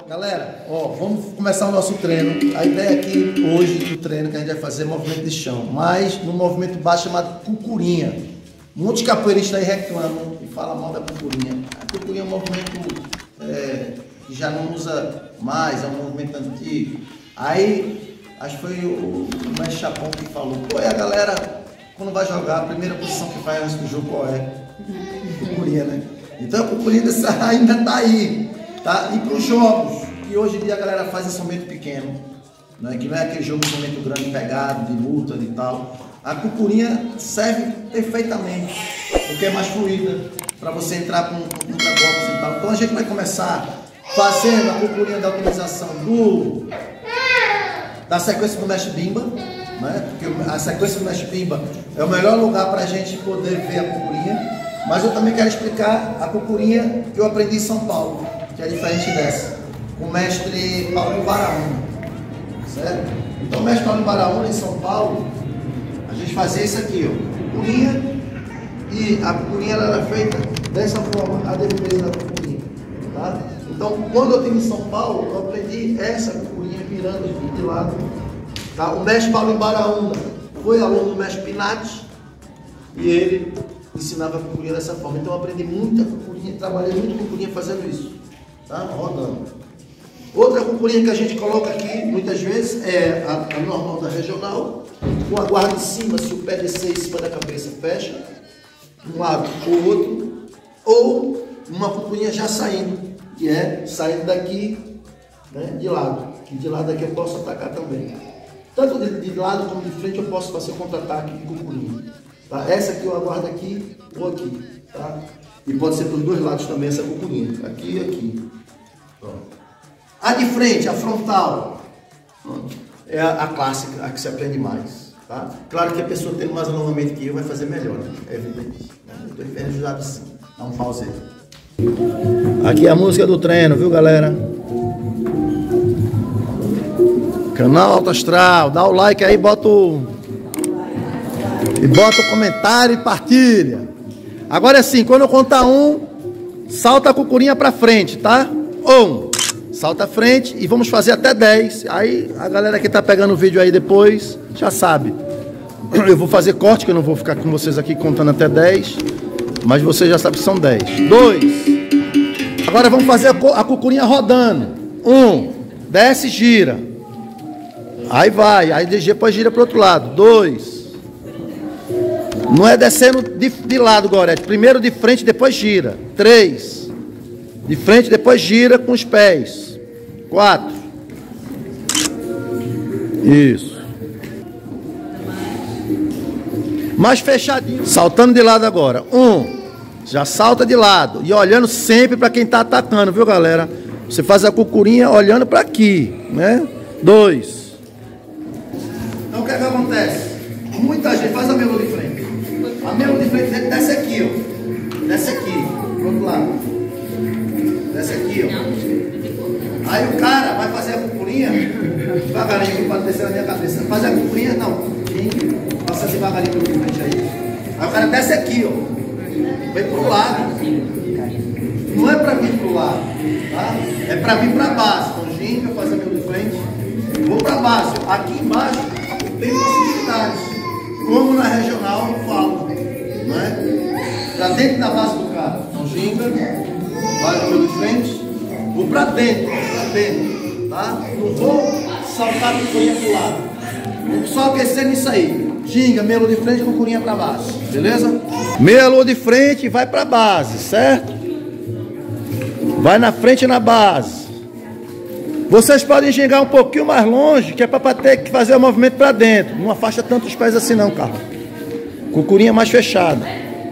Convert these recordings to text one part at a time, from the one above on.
Galera, ó, vamos começar o nosso treino. A ideia aqui hoje do treino que a gente vai fazer é movimento de chão, mas no movimento baixo chamado cucurinha. Muitos capoeiristas aí reclamam e falam mal da cucurinha. A cucurinha é um movimento que já não usa mais, é um movimento antigo. Aí, acho que foi o mestre Chapão que falou, pô, e a galera, quando vai jogar, a primeira posição que faz antes do jogo qual é? Cucurinha, né? Então a cucurinha ainda tá aí, tá? E para os jogos, que hoje em dia a galera faz esse momento pequeno, né? Que não é aquele jogo de momento grande, pegado, de luta e tal. A cucurinha serve perfeitamente, porque é mais fluida, para você entrar com golpes e tal. Então a gente vai começar fazendo a cucurinha da utilização da sequência do mestre Bimba, né? Porque a sequência do mestre Bimba é o melhor lugar para a gente poder ver a cucurinha. Mas eu também quero explicar a cucurinha que eu aprendi em São Paulo, que é diferente dessa, com o mestre Paulo Baraúna, certo? Então o mestre Paulo Baraúna em São Paulo, a gente fazia isso aqui, ó, cucurinha, e a cucurinha ela era feita dessa forma, a defesa da cucurinha, tá? Então quando eu estive em São Paulo, eu aprendi essa cucurinha virando de lado, tá? O mestre Paulo Baraúna foi aluno do mestre Pinati, e ele ensinava a cucurinha dessa forma. Então eu aprendi muita cucurinha, trabalhei muito cucurinha fazendo isso, tá? Rodando. Outra cucurinha que a gente coloca aqui, muitas vezes, é a normal da regional, com a guarda em cima, se o pé descer em cima da cabeça, fecha, um lado ou outro, ou uma cucurinha já saindo, que é saindo daqui, né, de lado. E de lado aqui eu posso atacar também. Tanto de lado como de frente eu posso fazer contra-ataque de cucurinha. Tá? Essa aqui eu aguardo aqui ou aqui, tá? E pode ser dos dois lados também essa cucurinha, aqui e aqui. Pronto. A de frente, a frontal, pronto, é a clássica, a que se aprende mais, tá? Claro que a pessoa tendo mais alongamento que eu vai fazer melhor, né? É evidente. Estou enferrujado assim. Dá um pause aí. Aqui é a música do treino, viu, galera? Canal Alto Astral, dá o like aí, bota o comentário e partilha. Agora é assim, quando eu contar salta a cucurinha pra frente, tá? Salta à frente e vamos fazer até 10. Aí a galera que tá pegando o vídeo aí depois já sabe. Eu vou fazer corte, que eu não vou ficar com vocês aqui contando até 10. Mas vocês já sabem que são 10. 2. Agora vamos fazer a cucurinha rodando. 1. Desce, gira. Aí vai. Aí depois gira pro outro lado. 2. Não é descendo de lado, Gorete. Primeiro de frente, depois gira. 3. De frente, depois gira com os pés. 4. Isso. Mais fechadinho. Saltando de lado agora. 1. Já salta de lado. E olhando sempre para quem está atacando, viu, galera? Você faz a cucurinha olhando para aqui, né? 2. Então o que é que acontece? Muita gente faz a melô de frente. A melô de frente desce aqui, ó. Desce aqui, pro outro lado. Desce aqui, ó. Aí o cara vai fazer a cucurinha devagarinho para descer na minha cabeça. Fazer a cucurinha, não. Passa devagarinho pelo frente aí. Aí o cara desce aqui, ó. Vem pro lado. Não é para vir pro lado, tá? É para vir para base. Então, ginga, faz a melô de frente. Vou para base. Aqui embaixo tem possibilidades. Como na regional eu falo, né? Para dentro da base do cara. Então ginga, vai no meio de frente, vou para dentro, tá? Não vou saltar a cucurinha pro lado. Vou só aquecer nisso aí. Ginga, melô de frente, cucurinha para base, beleza? Melô de frente e vai para base, certo? Vai na frente e na base. Vocês podem gingar um pouquinho mais longe, que é para ter que fazer o movimento para dentro. Não afasta tanto os pés assim não, cara. Cucurinha mais fechada.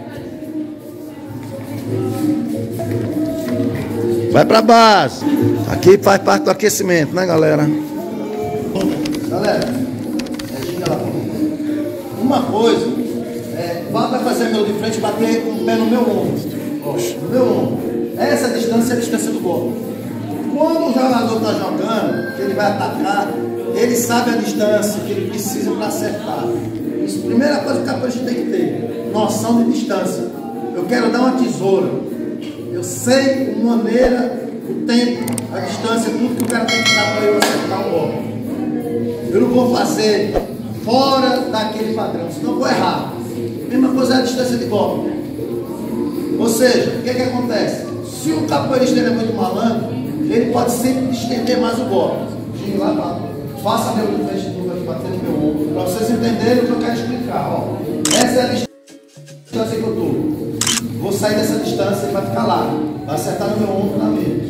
Vai para base. Aqui faz parte do aquecimento, né, galera? Galera, ginga lá. Uma coisa, vai fazer meu de frente, bater com o pé no meu ombro. No meu ombro. Essa distância é a distância do golpe. Quando o jogador está jogando, que ele vai atacar, ele sabe a distância que ele precisa para acertar. Isso, primeira coisa que a gente tem que ter, noção de distância. Eu quero dar uma tesoura. Eu sei maneira o tempo, a distância, tudo que o cara tem que dar para eu acertar o golpe. Eu não vou fazer fora daquele padrão, senão eu vou errar. Mesma coisa é a distância de golpe. Ou seja, o que acontece? Se o capoeirista é muito malandro, ele pode sempre estender mais o golpe. Chega lá, faça meu vestido aqui batendo no meu ombro, para vocês entenderem o que eu quero explicar. Ó. Essa é a distância que eu estou. Vou sair dessa distância e vai ficar lá. Vai acertar no meu ombro na mesa.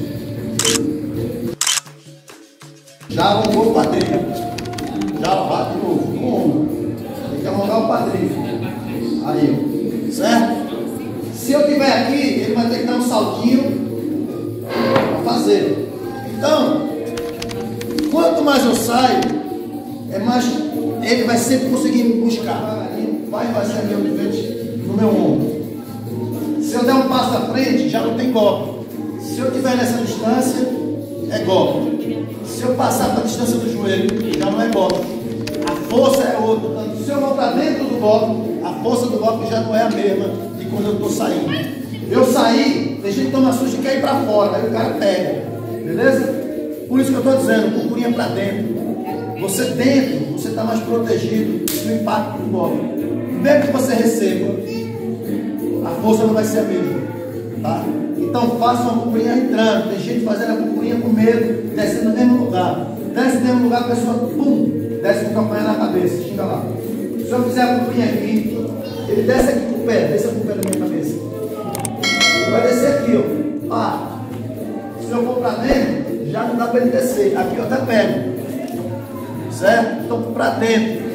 Já alongou o quadril. Já bate de novo no ombro. Tem que alongar o quadril. Aí, ó. Certo? Se eu estiver aqui, ele vai ter que dar um saltinho para fazer. Então, quanto mais eu saio, é mais ele vai sempre conseguir me buscar. Vai ser meu diferente no meu ombro. Se eu der um passo à frente, já não tem golpe. Se eu estiver nessa distância, é golpe. Se eu passar para a distância do joelho, já não é golpe. A força é outra. Portanto, se eu vou para dentro do golpe, a força do golpe já não é a mesma de quando eu estou saindo. Eu saí, tem gente que toma susto e quer ir para fora, aí o cara pega. Beleza? Por isso que eu estou dizendo, procurinha para dentro. Você dentro, você está mais protegido do impacto do golpe. Mesmo que você receba, a força não vai ser a mesma. Tá? Então faça uma procurinha entrando. Tem gente fazendo a procurinha com medo, descendo no mesmo lugar. Desce no mesmo lugar, a pessoa, pum, desce com o campanha na cabeça. Chega lá. Se eu fizer a procurinha aqui, ele desce aqui com o pé, desce com o pé da minha cabeça. Ele vai descer aqui, ó. Pá. Se eu for para dentro, já não dá para ele descer. Aqui eu até pego. Certo? Então para dentro.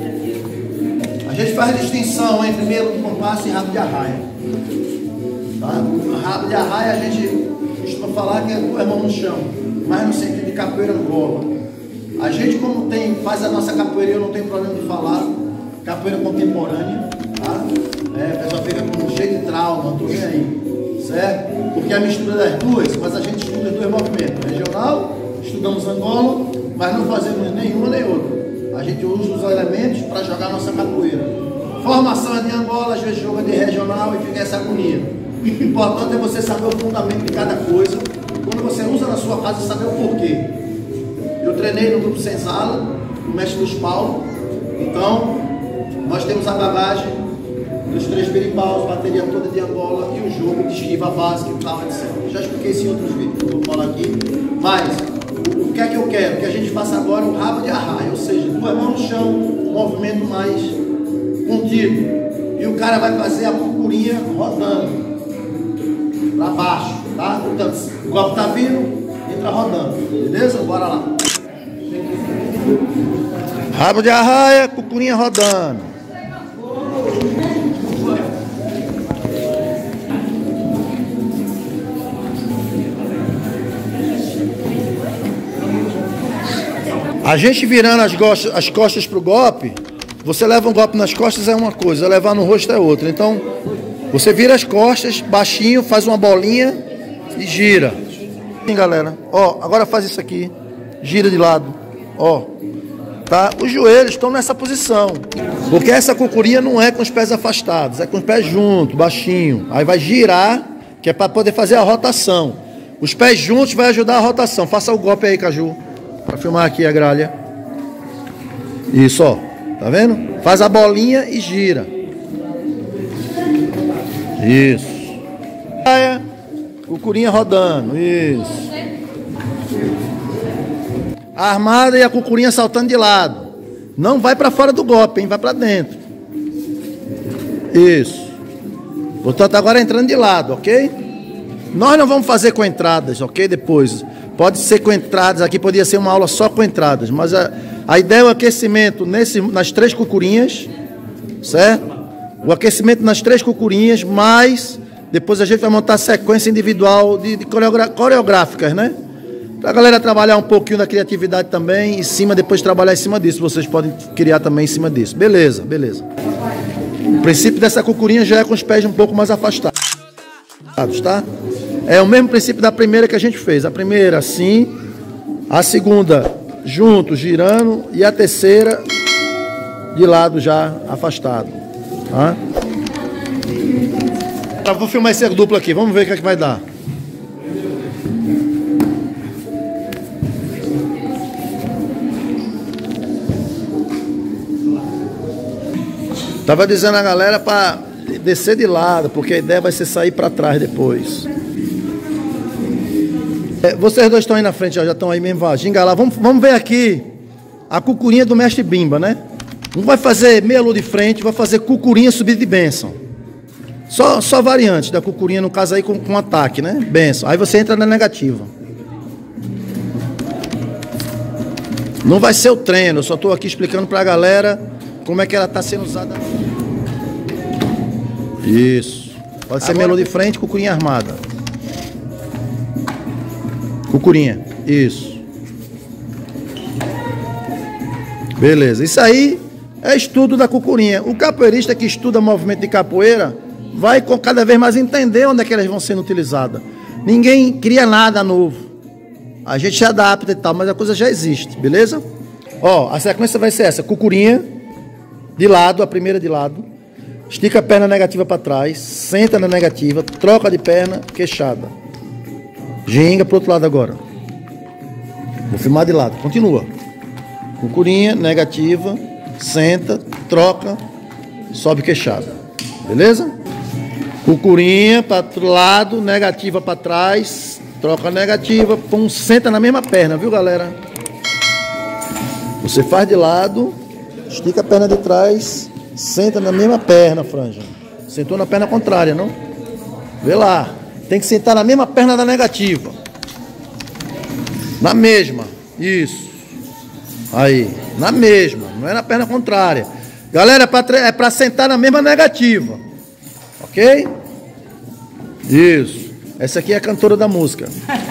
A gente faz distinção entre meio de compasso e rabo de arraia. Tá? Rabo de arraia a gente costuma falar que é a mão no chão, mas no sentido de capoeira gola. A gente, como faz a nossa capoeira, eu não tenho problema de falar, capoeira contemporânea, tá? A pessoa fica cheio de trauma, não estou nem aí, certo? Porque é a mistura das duas, mas a gente estuda os dois movimentos. Regional, estudamos Angola, mas não fazemos nenhuma nem outra. A gente usa os elementos para jogar nossa capoeira. Formação é de Angola, às vezes joga de regional e fica essa agonia. O importante é você saber o fundamento de cada coisa. Quando você usa na sua casa, saber o porquê. Eu treinei no grupo Senzala, no Mestre dos Paulo. Então, nós temos a bagagem dos 3 berimbau, bateria toda de Angola e o jogo de esquiva básica e tal, etc. Já expliquei isso em outros vídeos, não vou falar aqui. Mas o que é que eu quero? Que a gente faça agora o rabo de arraia, ou seja, 2 mãos no chão, um movimento mais contido. E o cara vai fazer a procurinha rodando para baixo, tá? Portanto, o golpe tá vindo, entra rodando, beleza? Bora lá. Rabo de arraia, procurinha rodando. A gente virando as costas para o golpe, você leva um golpe nas costas é uma coisa, levar no rosto é outra. Então, você vira as costas, baixinho, faz uma bolinha e gira. Sim, galera. Ó, agora faz isso aqui. Gira de lado. Ó. Tá? Os joelhos estão nessa posição. Porque essa cucurinha não é com os pés afastados, é com os pés juntos, baixinho. Aí vai girar, que é para poder fazer a rotação. Os pés juntos vai ajudar a rotação. Faça o golpe aí, Caju. Para filmar aqui a gralha. Isso, ó. Tá vendo? Faz a bolinha e gira. Isso. Cucurinha rodando. Isso. A armada e a cucurinha saltando de lado. Não vai para fora do golpe, hein? Vai para dentro. Isso. Portanto, agora entrando de lado, ok? Nós não vamos fazer com entradas, ok? Depois. Pode ser com entradas, aqui poderia ser uma aula só com entradas, mas a ideia é o aquecimento nas 3 cucurinhas, certo? O aquecimento nas 3 cucurinhas, mas depois a gente vai montar sequência individual de coreográficas, né? Para a galera trabalhar um pouquinho da criatividade também, depois trabalhar em cima disso, vocês podem criar também em cima disso. Beleza, beleza. O princípio dessa cucurinha já é com os pés um pouco mais afastados, tá? É o mesmo princípio da primeira que a gente fez. A primeira assim, a segunda junto, girando, e a terceira de lado já afastado. Tá? Vou filmar esse duplo aqui, vamos ver o que é que vai dar. Tava dizendo a galera para descer de lado, porque a ideia vai ser sair para trás depois. Vocês dois estão aí na frente, já estão aí mesmo, vai, ginga lá. Vamos ver aqui a cucurinha do mestre Bimba, né? Um vai fazer meia lua de frente, vai fazer cucurinha subida de bênção. Só variante da cucurinha, no caso aí com ataque, né? Bênção. Aí você entra na negativa. Não vai ser o treino, eu só estou aqui explicando para a galera como é que ela está sendo usada. Isso. Pode ser meia lua de frente, cucurinha armada. Cucurinha, isso. Beleza, isso aí é estudo da cucurinha. O capoeirista que estuda movimento de capoeira vai cada vez mais entender onde é que elas vão sendo utilizadas. Ninguém cria nada novo. A gente se adapta e tal, mas a coisa já existe, beleza? Ó, a sequência vai ser essa: cucurinha de lado, a primeira de lado. Estica a perna negativa para trás, senta na negativa, troca de perna, queixada. Ginga pro outro lado agora. Vou filmar de lado. Continua. Cucurinha, negativa, senta, troca, sobe queixada. Beleza? Cucurinha para o lado, negativa para trás, troca negativa, pum, senta na mesma perna, viu, galera? Você faz de lado, estica a perna de trás, senta na mesma perna, franja. Sentou na perna contrária, não? Vê lá. Tem que sentar na mesma perna da negativa. Na mesma. Isso. Aí. Na mesma. Não é na perna contrária. Galera, é pra sentar na mesma negativa. Ok? Isso. Essa aqui é a cantora da música.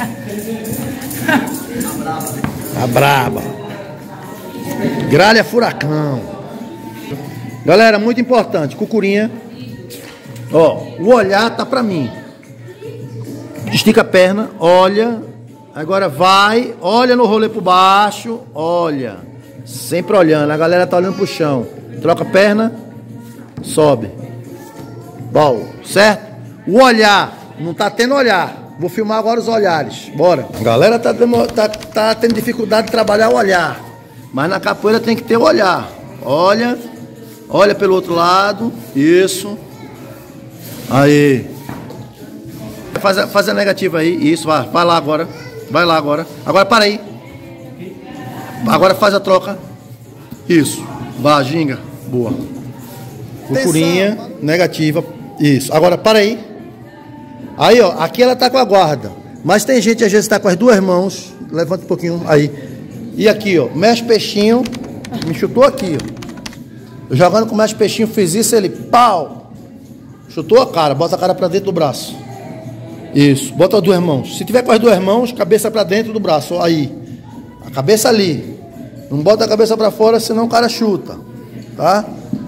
A braba. Gralha furacão. Galera, muito importante. Cucurinha. Ó, o olhar tá pra mim. Estica a perna, olha, agora vai, olha no rolê por baixo, olha, sempre olhando, a galera tá olhando pro chão, troca a perna, sobe, bom, certo? O olhar, não tá tendo olhar, vou filmar agora os olhares, bora. A galera tá tendo dificuldade de trabalhar o olhar, mas na capoeira tem que ter o olhar, olha pelo outro lado, isso, aí. Faz a negativa aí, isso, vai lá agora. Vai lá agora. Agora para aí. Agora faz a troca. Isso. Vai, ginga. Boa. Cucurinha, negativa. Isso. Agora para aí. Aí, ó, aqui ela tá com a guarda. Mas tem gente às vezes tá com as duas mãos. Levanta um pouquinho aí. E aqui, ó, mexe peixinho. Me chutou aqui, ó. Eu jogando com o mexe peixinho, fiz isso, ele pau. Chutou a cara, bota a cara para dentro do braço. Isso, bota as duas mãos. Se tiver com as duas mãos, cabeça para dentro do braço, ó, aí. A cabeça ali. Não bota a cabeça para fora, senão o cara chuta. Tá?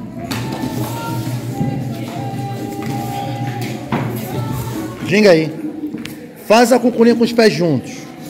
Ginga aí. Faz a cucurinha com os pés juntos.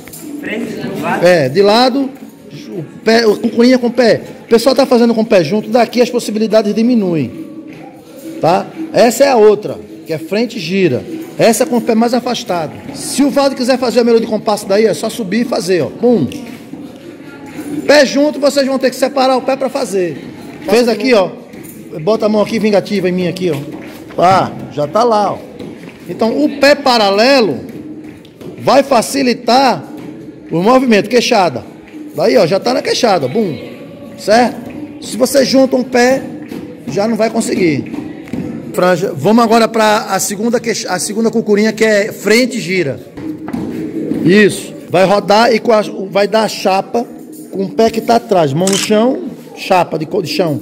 De lado, a cucurinha com o pé. O pessoal tá fazendo com o pé junto, daqui as possibilidades diminuem. Tá? Essa é a outra, que é frente e gira. Essa com o pé mais afastado. Se o Valdo quiser fazer a melodia de compasso daí, é só subir e fazer, ó. Pum. Pé junto, vocês vão ter que separar o pé para fazer. Fez aqui, ó. Bota a mão aqui, vingativa em mim aqui, ó. Ah, já tá lá, ó. Então, o pé paralelo vai facilitar o movimento, queixada. Daí, ó, já tá na queixada, bum. Certo? Se você junta um pé, já não vai conseguir. Franja. Vamos agora para a segunda cucurinha, que é frente e gira. Isso. Vai rodar e vai dar a chapa com o pé que está atrás. Mão no chão, chapa de chão.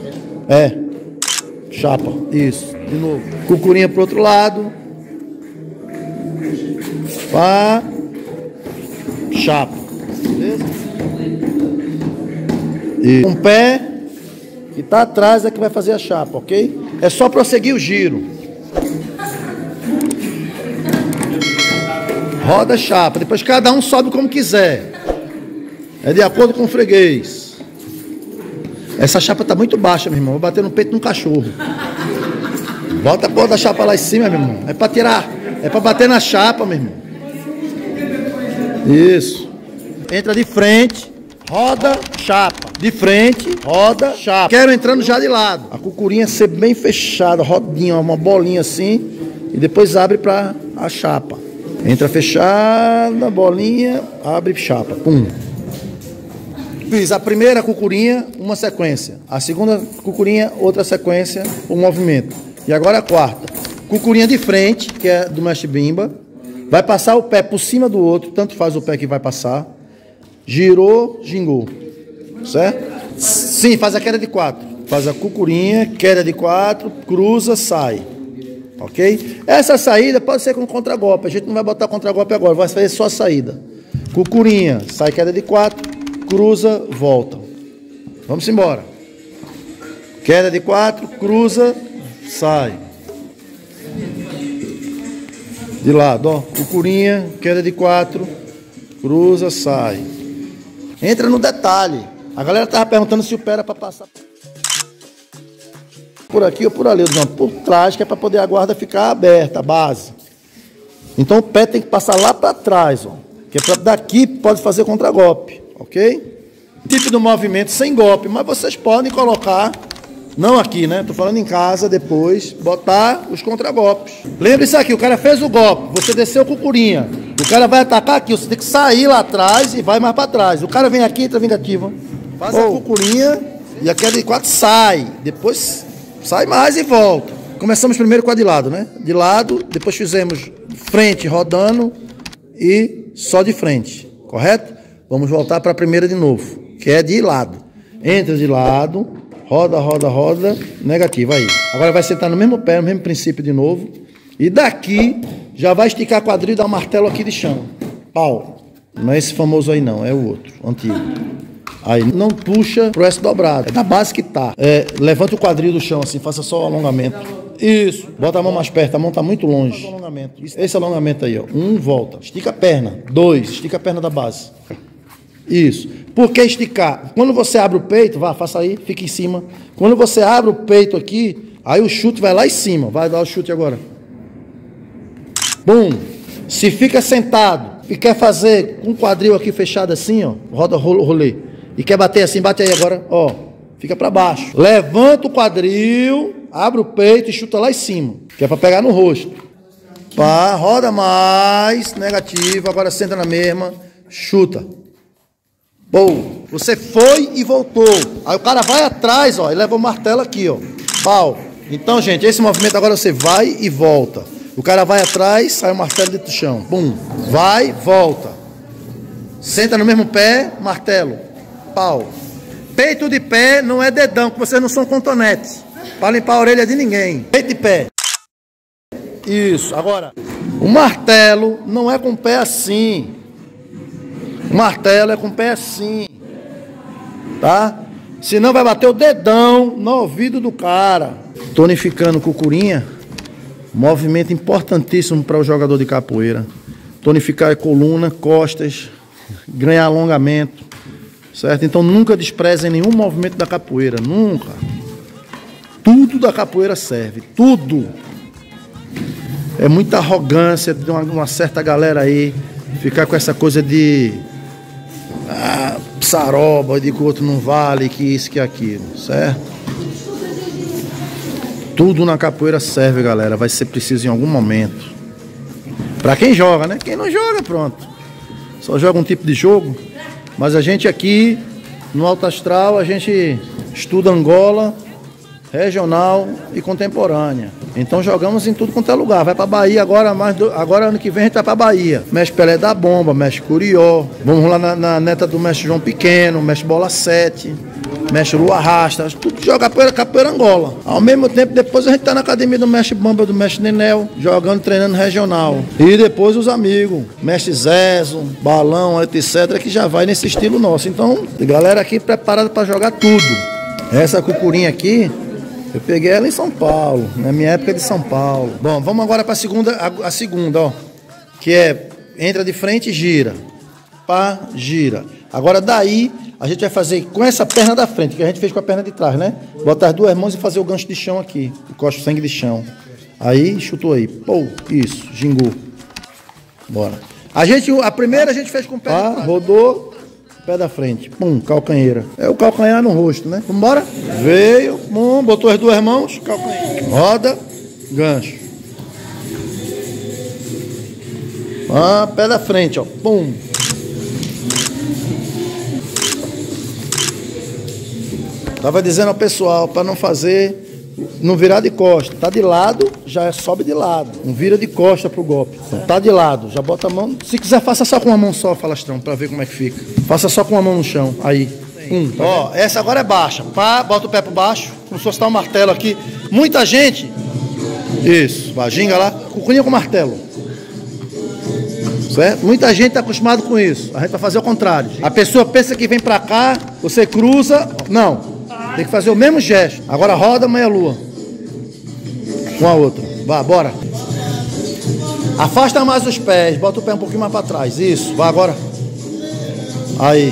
Chapa. Isso. De novo. Cucurinha pro outro lado. Pá. Chapa. Beleza? E um pé que está atrás é que vai fazer a chapa, ok? É só prosseguir o giro. Roda a chapa. Depois cada um sobe como quiser. É de acordo com o freguês. Essa chapa tá muito baixa, meu irmão. Vou bater no peito de um cachorro. Bota a porra da chapa lá em cima, meu irmão. É pra tirar. É pra bater na chapa, meu irmão. Isso. Entra de frente. roda, chapa. De frente, roda, chapa. Quero entrando já de lado. A cucurinha ser bem fechada, rodinha, uma bolinha assim. E depois abre para a chapa. Entra fechada, bolinha, abre chapa. Pum. Fiz a primeira cucurinha, uma sequência. A segunda cucurinha, outra sequência, um movimento. E agora a quarta. Cucurinha de frente, que é do mestre Bimba. Vai passar o pé por cima do outro, tanto faz o pé que vai passar. Girou, gingou. Certo? Sim, faz a queda de 4. Faz a cucurinha, queda de 4, cruza, sai. Ok? Essa saída pode ser com contragolpe. A gente não vai botar contragolpe agora, vai fazer só a saída. Cucurinha, sai queda de 4, cruza, volta. Vamos embora. Queda de 4, cruza, sai. De lado, ó. Cucurinha, queda de 4, cruza, sai. Entra no detalhe. A galera estava perguntando se o pé era para passar por aqui ou por ali. Não, por trás, que é para poder a guarda ficar aberta, a base. Então o pé tem que passar lá para trás, ó. Que é para daqui pode fazer contragolpe, ok? Tipo do movimento sem golpe, mas vocês podem colocar, não aqui, né? Tô falando em casa depois, botar os contragolpes. Lembre-se aqui, o cara fez o golpe, você desceu cucurinha. O cara vai atacar aqui, você tem que sair lá atrás e vai mais para trás. O cara vem aqui, entra vingativa, faz a cucurinha e a queda de 4 sai. Depois sai mais e volta. Começamos primeiro com a de lado, né? De lado, depois fizemos frente rodando e só de frente, correto? Vamos voltar para a primeira de novo, que é de lado. Entra de lado, roda, roda, roda, negativo, aí. Agora vai sentar no mesmo pé, no mesmo princípio de novo. E daqui já vai esticar quadril e dar um martelo aqui de chão. Pau. Não é esse famoso aí não, é o outro, antigo. Aí não puxa pro S dobrado, é da base que tá. Levanta o quadril do chão assim, faça só o alongamento. Isso, bota a mão mais perto, a mão tá muito longe. Esse alongamento aí, ó. 1, volta. Estica a perna. 2, estica a perna da base. Isso. Por que esticar? Quando você abre o peito, vá, faça aí, fica em cima. Quando você abre o peito aqui, aí o chute vai lá em cima. Vai dar o chute agora. Bum. Se fica sentado e quer fazer com o quadril aqui fechado assim, ó, roda rolê. E quer bater assim, bate aí agora, ó. Fica para baixo. Levanta o quadril, abre o peito e chuta lá em cima, que é para pegar no rosto. Pá, roda mais, negativo, agora senta na mesma, chuta. Pô, você foi e voltou. Aí o cara vai atrás, ó, e leva o martelo aqui, ó. Pau. Então, gente, esse movimento agora você vai e volta. O cara vai atrás, sai o martelo dentro do chão. Pum. Vai, volta. Senta no mesmo pé, martelo. Pau. Peito de pé não é dedão, que vocês não são cotonetes. Para limpar a orelha de ninguém. Peito de pé. Isso. Agora, o martelo não é com o pé assim. O martelo é com o pé assim. Tá? Senão vai bater o dedão no ouvido do cara. Tonificando cucurinha. Movimento importantíssimo para o jogador de capoeira. Tonificar a coluna, costas, ganhar alongamento. Certo? Então nunca desprezem nenhum movimento da capoeira. Nunca. Tudo da capoeira serve. Tudo. É muita arrogância de uma certa galera aí ficar com essa coisa de saroba, de que o outro não vale, que isso, que aquilo. Certo? Tudo na capoeira serve, galera. Vai ser preciso em algum momento. Pra quem joga, né? Quem não joga, pronto. Só joga um tipo de jogo. Mas a gente aqui, no Alto Astral, a gente estuda Angola, regional e contemporânea. Então jogamos em tudo quanto é lugar. Vai pra Bahia agora, agora ano que vem a gente vai pra Bahia. Mestre Pelé da Bomba, Mestre Curió. Vamos lá na neta do Mestre João Pequeno, Mestre Bola 7, Mestre Lua Rasta. Tudo joga capoeira Angola. Ao mesmo tempo, depois a gente tá na academia do Mestre Bamba, do Mestre Nenel, jogando, treinando regional. E depois os amigos, Mestre Zezo, Balão, etc., que já vai nesse estilo nosso. Então, galera aqui preparada para jogar tudo. Essa cucurinha aqui, eu peguei ela em São Paulo, na minha época de São Paulo. Bom, vamos agora para a segunda, ó. Que é, entra de frente e gira. Pá, gira. Agora daí, a gente vai fazer com essa perna da frente, que a gente fez com a perna de trás, né? Botar as duas mãos e fazer o gancho de chão aqui. Encosta o sangue de chão. Aí, chutou aí. Pô, isso, gingou. Bora. A primeira a gente fez com o pé de trás. Rodou, pé da frente. Pum, calcanheira. É o calcanhar no rosto, né? Vambora? Veio, pum, botou as duas mãos, calcanheira. Roda, gancho. Ah, pé da frente, ó. Pum. Tava dizendo ao pessoal para não fazer, não virar de costa. Tá de lado, já sobe de lado. Não vira de costa pro golpe. Então, tá de lado, já bota a mão. Se quiser, faça só com uma mão só, falastrão, para ver como é que fica. Faça só com uma mão no chão. Aí. Tá ó, essa agora é baixa. Pá, bota o pé por baixo. Como se fosse dar um martelo aqui. Muita gente. Isso, vai, ginga lá. Cucunha com martelo. Certo? Muita gente tá acostumado com isso. A gente vai fazer o contrário. A pessoa pensa que vem pra cá, você cruza. Não. Tem que fazer o mesmo gesto. Agora roda meia lua. Com a outra. Vá, bora. Afasta mais os pés. Bota o pé um pouquinho mais para trás. Isso. Vai agora. Aí.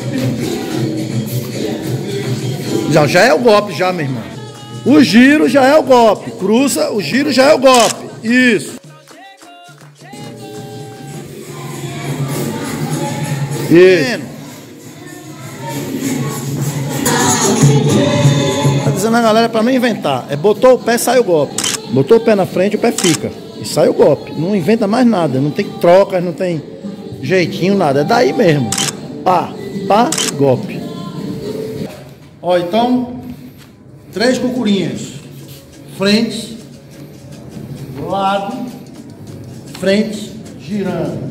Já é o golpe, já, meu irmão. O giro já é o golpe. Cruza, o giro já é o golpe. Isso. Isso. Tá dizendo a galera pra não inventar. É botou o pé, sai o golpe. Botou o pé na frente, o pé fica. E sai o golpe. Não inventa mais nada. Não tem trocas, não tem jeitinho, nada. É daí mesmo. Pá, pá, golpe. Ó, então, 3 cucurinhas. Frente, lado, frente, girando.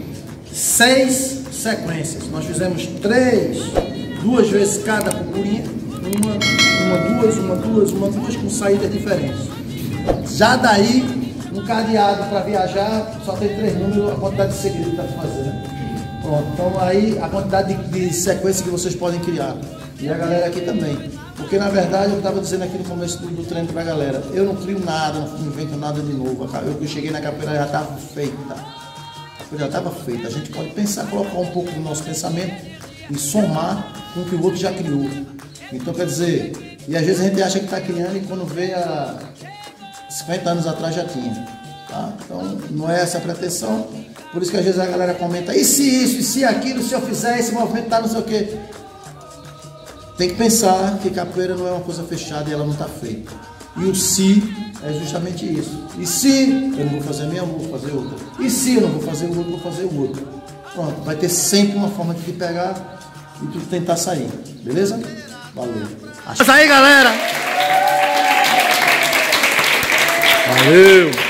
6 sequências. Nós fizemos 3, 2 vezes cada cucurinha. Uma, duas, com saídas diferentes. Já daí, um cadeado para viajar, só tem 3 números, a quantidade de segredo que dá para fazer. Pronto, então aí a quantidade de sequência que vocês podem criar. E a galera aqui também. Porque na verdade eu estava dizendo aqui no começo do treino para a galera, eu não crio nada, não invento nada de novo. Eu cheguei na capoeira já estava feita. A capoeira já estava feita. A gente pode pensar, colocar um pouco do nosso pensamento e somar com o que o outro já criou. Então quer dizer, e às vezes a gente acha que está criando e quando vê há 50 anos atrás já tinha. Tá? Então não é essa a pretensão. Por isso que às vezes a galera comenta, e se isso, e se aquilo, se eu fizer esse movimento, tá não sei o quê. Tem que pensar que capoeira não é uma coisa fechada e ela não está feita. E o se é justamente isso. E se eu não vou fazer a minha, vou fazer outra. E se eu não vou fazer o outro, vou fazer o outro. Pronto, vai ter sempre uma forma de te pegar e tu tentar sair. Beleza? Valeu. Isso aí, galera! Valeu!